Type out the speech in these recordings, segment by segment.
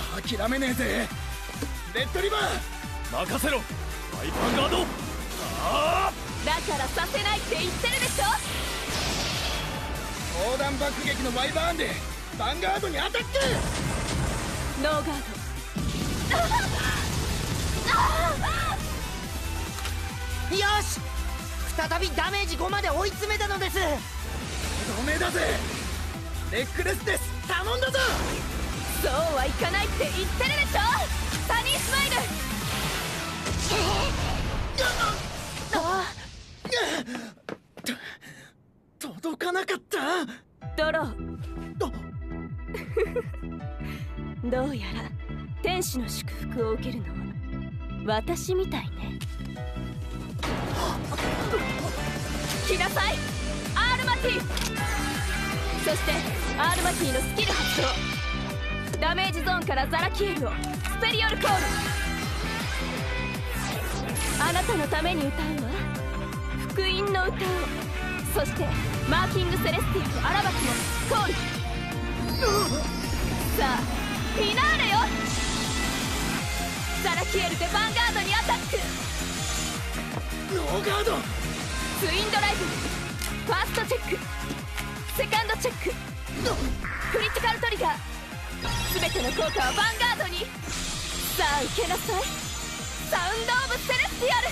諦めねえぜ。レッドリバー任せろワイパーガード。ああだからさせないって言ってるでしょ。 砲弾爆撃のワイバーンでヴァンガードにアタック。 ノーガード。 よし、再びダメージ5まで追い詰めたのです。 ダメだぜ。レックレスです。頼んだぞ。 そうはいかないって言ってるでしょ。サニースマイル。 届かなかった。 ドロー。どうやら天使の祝福を受けるのは私みたいね。来なさいアールマティ。そしてアールマティのスキル発動。ダメージゾーンからザラキエルをスペリオルコール。あなたのために歌うわ、福音の歌を。そしてマーキングセレスティアとアラバスもコール。さあフィナーレよ。ザラキエルでヴァンガードにアタック。 ノーガード。 ツインドライブ、ファーストチェック、セカンドチェック、クリティカルトリガー。全ての効果はヴァンガードに。さあ受けなさいサウンド・オブ・セレスティアル。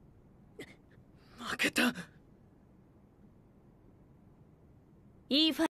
負けた。 いいファ